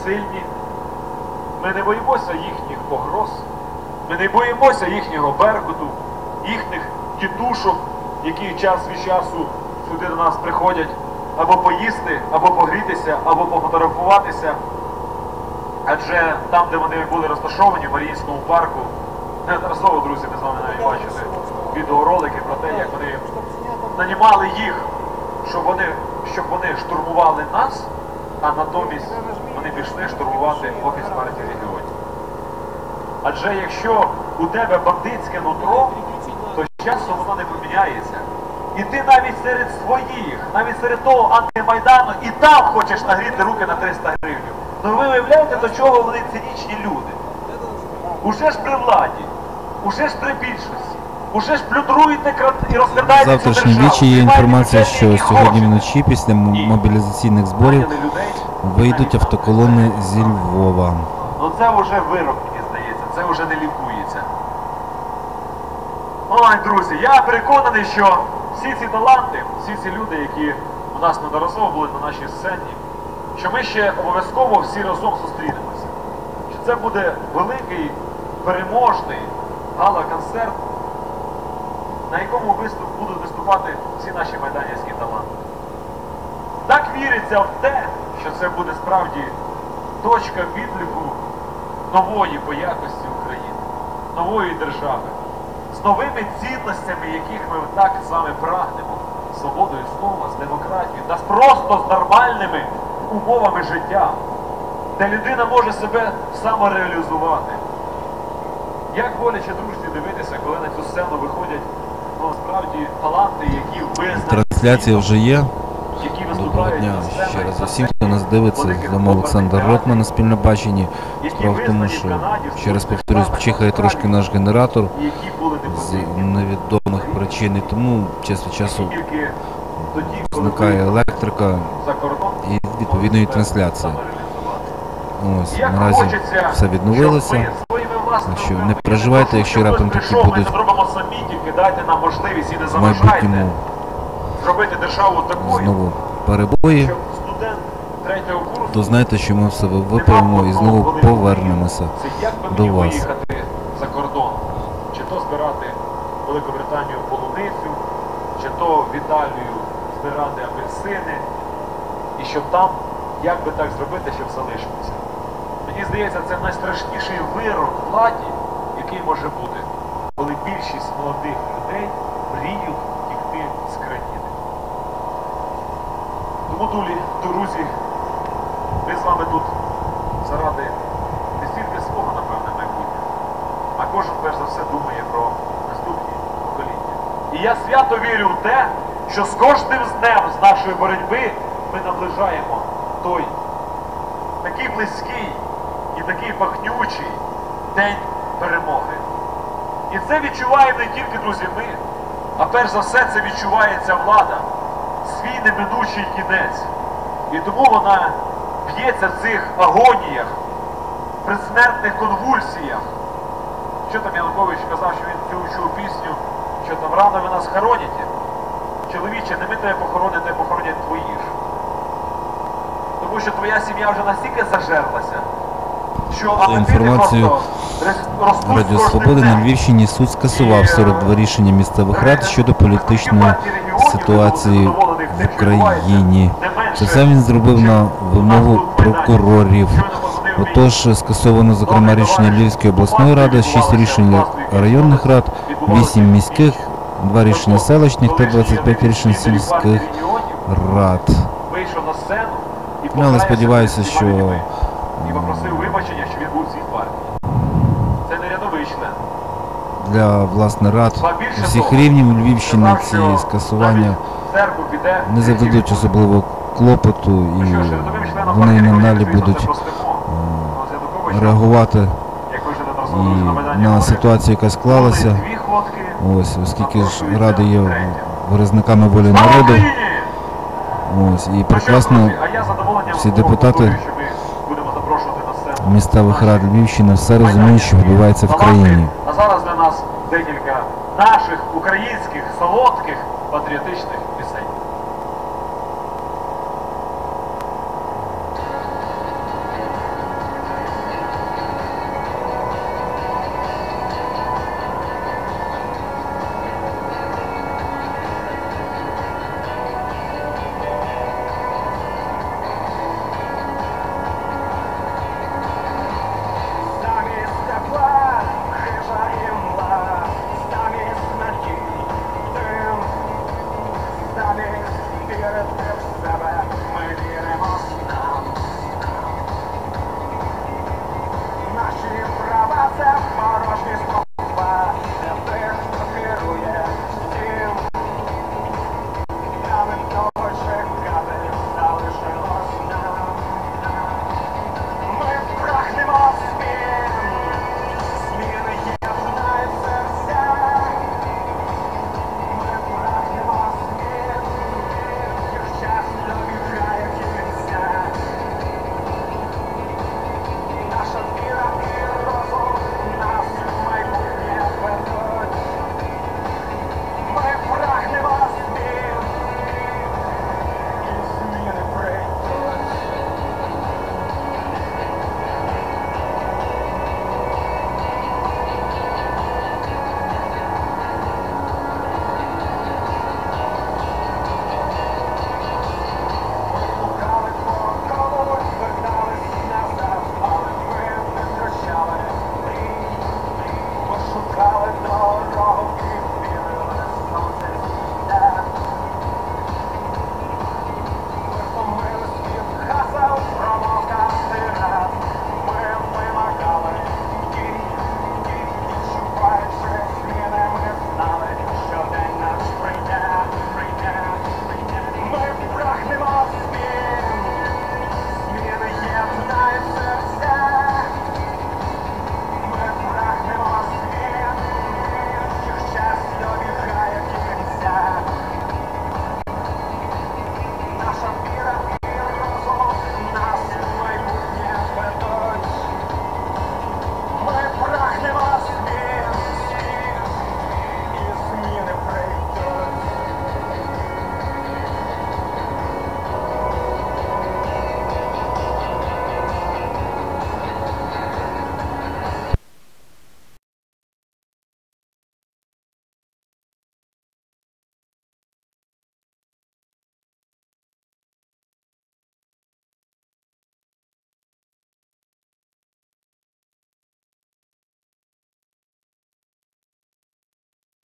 сильні, ми не боїмося їхніх погроз, ми не боїмося їхнього беркуту, їхніх тітушок, які час від часу сюди до нас приходять або поїсти, або погрітися, або пофотографуватися. Адже там, де вони були розташовані, в Маріїнському парку, неодноразово, друзі, ми з вами навіть бачили відеоролики про те, як вони нанімали їх, щоб вони штурмували нас, а натомість вони пішли штурмувати Офіс партії регіонів. Адже якщо у тебе бандитське нутро, то з часом воно не поміняється. І ти навіть серед своїх, навіть серед того антимайдану, і там хочеш нагріти руки на 300 гривень. Ну ви уявляєте, до чого вони цинічні люди? Уже ж при владі, уже ж при більшості, уже ж плюндруєте і розкрадаєте цю державу. Завтрашній вічі є інформація, що сьогодні вночі після мобілізаційних зборів вийдуть автоколони зі Львова. Ну це вже вирок, мені здається, це вже не лікується. Ой, друзі, я переконаний, що всі ці таланти, всі ці люди, які у нас неодноразово були на нашій сцені, що ми ще обов'язково всі разом зустрінемося. Що це буде великий, переможний гала-концерт, на якому будуть виступати всі наші майданівські таланти. Так віриться в те, що це буде справді точка відліку нової по якості України, нової держави, з новими цінностями, яких ми так з вами прагнемо, з свободою слова, з демократією, та просто з нормальними умовами життя, де людина може себе самореалізувати. Як боляче, друзі, дивитися, коли на цю сцену виходять, ну, справді, таланти, які визнані. Трансляція вже є. Доброго дня ще раз усім, хто нас дивиться. З вами Олександр Ротман на Спільнобаченні. Справа в тому, що, ще раз повторюсь, чихає трошки наш генератор з невідомих причин, і тому час від часу зникає електрика і відповідно і трансляція. Ось, наразі все відновилося. Що не переживайте, якщо раптом такі будуть в майбутньому знову перебої, то знайте, що ми все виправимо і знову повернемося до вас. За кордон, чи то збирати Великобританію полуницю, чи то в Італію збирати апельсини, і щоб там, як би так зробити, щоб залишитися. Мені здається, це найстрашніший вирок владі, який може бути, коли більшість молодих людей мріють втікти з країни. Тому, друзі, ми з вами тут заради не стільки свого, напевне, майбутнього, а кожен, перш за все, думає про наступні покоління. І я свято вірю в те, що з кожним днем з нашої боротьби ми наближаємо той такий близький і такий пахнючий день перемоги. І це відчуваємо не тільки, друзі, ми, а перш за все це відчувається влада, свій неминучий кінець. І тому вона б'ється в цих агоніях, предсмертних конвульсіях. Що там Янукович казав, що він цю чув пісню, що там рано ви нас хороните. Чоловіче, не ми тебе похоронити, а похоронять твої ж. Тому що твоя сім'я вже настільки зажерлася, що за інформацією Радіо Свободи на Львівщині суд скасував 42 рішення місцевих рад щодо політичної ситуації в Україні. Це все він зробив на вимогу прокурорів. Отож, скасовано, зокрема, рішення Львівської обласної ради, 6 рішень районних рад, 8 міських, 2 рішення селищних та 25 рішень сільських рад. Але сподіваюся, що і попросив вибачення, що він був в цій партії. Це не рядовий член. Для, власне, рад всіх рівнів Львівщини ці скасування не завдадуть особливого клопоту, і вони надалі будуть реагувати і на ситуацію, яка склалася. Ось, оскільки ж ради є виразниками волі народу. Ось, і прекрасно всі депутати місцевих рад Львівщини все розуміють, що відбувається в країні. А зараз для нас декілька наших українських солодких патріотичних